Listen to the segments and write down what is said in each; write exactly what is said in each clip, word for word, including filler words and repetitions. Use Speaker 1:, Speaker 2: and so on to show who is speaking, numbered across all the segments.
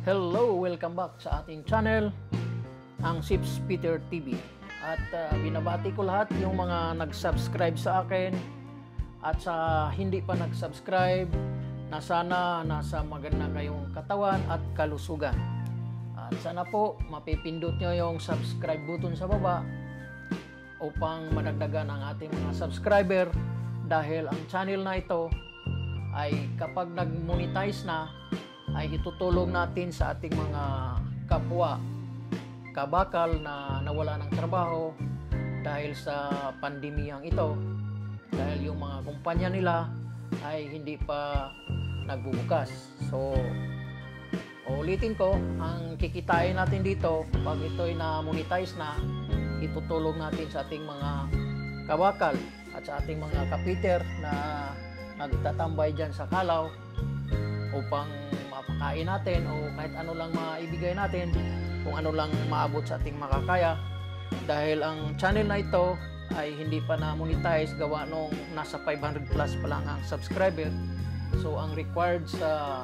Speaker 1: Hello! Welcome back sa ating channel, ang Sips Peter T V. At uh, binabati ko lahat yung mga nag-subscribe sa akin at sa hindi pa nag-subscribe na sana nasa maganda kayong katawan at kalusugan. At sana po mapipindot nyo yung subscribe button sa baba upang madagdagan ang ating mga subscriber, dahil ang channel na ito ay kapag nag-monetize na ay itutulong natin sa ating mga kapwa kabakal na nawala ng trabaho dahil sa pandemyang ito, dahil yung mga kumpanya nila ay hindi pa nagbubukas. So ulitin ko, ang kikitain natin dito pag ito'y na-monetize na, itutulong natin sa ating mga kabakal at sa ating mga kapiter na nagtatambay dyan sa Kalaw upang mapakain natin o kahit ano lang maibigay natin, kung ano lang maabot sa ating makakaya. Dahil ang channel na ito ay hindi pa na-monetize, gawa nung nasa five hundred plus pa lang ang subscriber. So ang required sa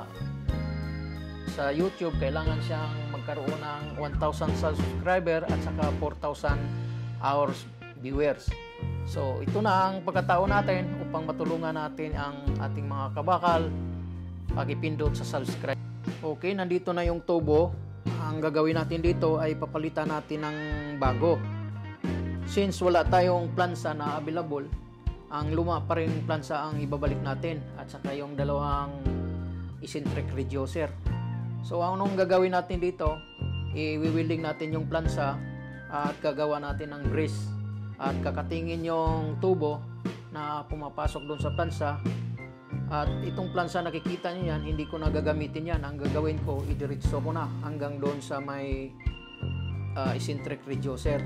Speaker 1: sa YouTube, kailangan siyang magkaroon ng one thousand subscriber at saka four thousand hours viewers. So ito na ang pagkataon natin upang matulungan natin ang ating mga kabakal pag-ipindot sa subscribe. Okay, nandito na yung tubo. Ang gagawin natin dito ay papalitan natin ng bago. Since wala tayong plansa na available, ang luma pa rin plansa ang ibabalik natin at saka yung dalawang eccentric reducer. So anong gagawin natin dito? I-wielding natin yung plansa at gagawa natin ng grease at kakatingin yung tubo na pumapasok doon sa plansa. At itong plansa, nakikita niyo yan, hindi ko na gagamitin yan. Ang gagawin ko, idiretso ko na hanggang doon sa may uh, eccentric reducer.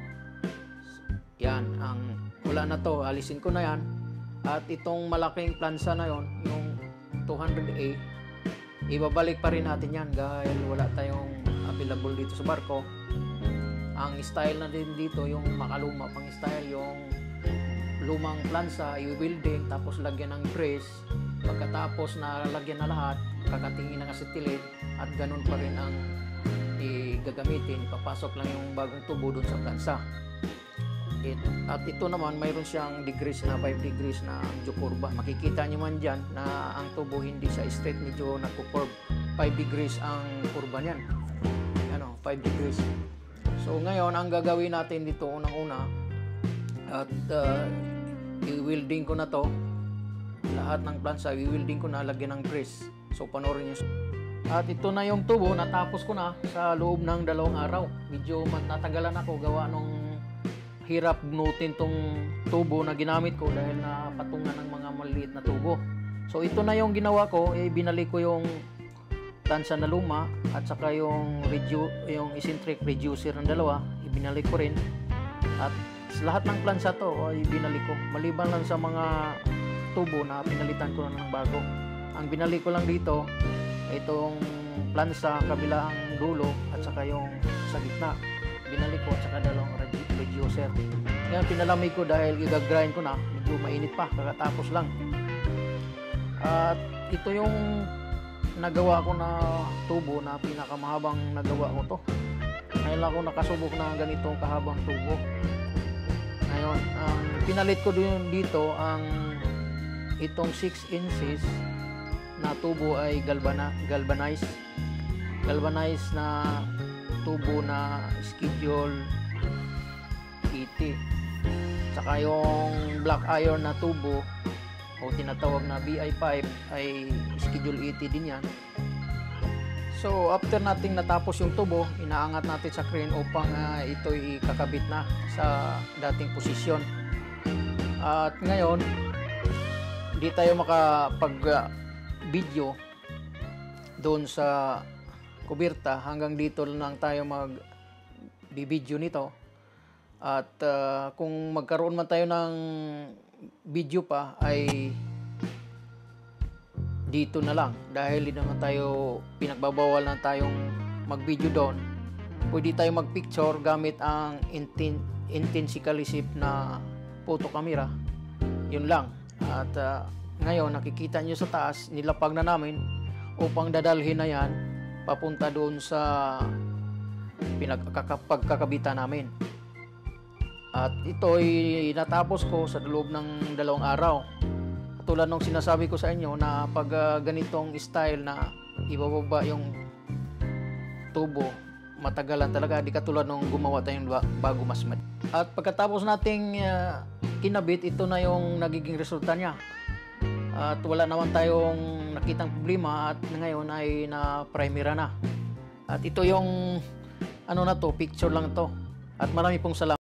Speaker 1: Yan, ang wala na to, alisin ko na yan. At itong malaking plansa na yon, yung two hundred A, ibabalik pa rin natin yan dahil wala tayong available dito sa barko. Ang style na din dito, yung makaluma pang style, yung lumang plansa, i-welding, tapos lagyan ng grease. Pagkatapos na lagyan na lahat, kakatingin ng acetylen at ganun pa rin ang i-gagamitin. Ipapasok lang yung bagong tubo dun sa plansa. It, at ito naman, mayroon siyang degrees na five degrees na medyo kurba. Makikita nyo man dyan na ang tubo hindi sa straight, medyo nagkukurb. five degrees ang kurba niyan. Ano, five degrees. So ngayon, ang gagawin natin dito unang-una, at uh, i-welding ko na to lahat ng plansa, i-welding ko na, lagyan ng grease. So panoorin nyo. At ito na yung tubo, natapos ko na sa loob ng dalawang araw. Medyo natagalan ako gawa nung hirap bunutin tong tubo na ginamit ko dahil napatungan ng mga maliit na tubo. So ito na yung ginawa ko, eh, binalik ko yung plansa na luma at saka yung redu yung eccentric reducer ng dalawa, ibinalik ko rin. At lahat ng plansa to ay binalik ko, maliban lang sa mga tubo na pinalitan ko na ng bago. Ang binalik ko lang dito itong plansa kabilang dulo at saka yung sa gitna, binalik ko at saka dalawang reducer. Ngayon pinalamig ko dahil i-grind ko na, medyo mainit pa, kakatapos lang. At ito yung nagawa ko na tubo na pinakamahabang nagawa ko to. Ngayon ako nakasubok na ganitong kahabang tubo. Ngayon, ang pinalit ko din dito, ang itong six inches na tubo ay galvana, galvanized. Galvanized na tubo na schedule eighty. Saka yung black iron na tubo o tinatawag na B I five ay schedule eighty din yan. So after nating natapos yung tubo, inaangat natin sa crane upang uh, ito'y kakabit na sa dating posisyon. At ngayon, hindi tayo makapag-video uh, doon sa kubirta. Hanggang dito lang tayo mag-video nito. At uh, kung magkaroon man tayo ng video pa, ay dito na lang, dahil hindi naman tayo pinagbabawal na tayong mag-video doon. Pwede tayo mag-picture gamit ang inten intensically shape na photo camera. Yun lang. At uh, ngayon nakikita nyo sa taas, nilapag na namin upang dadalhin na yan papunta doon sa pinagkakabitan namin. At ito ay natapos ko sa loob ng dalawang araw. Tulad ng sinasabi ko sa inyo na pag uh, ganitong style na ibababa yung tubo, matagalan talaga, di katulad nung gumawa tayong bago mas mad. At pagkatapos nating uh, kinabit, ito na yung nagiging resulta niya. At wala naman tayong nakitang problema at ngayon ay na-primera na. At ito yung ano na to, picture lang to. At marami pong salamat.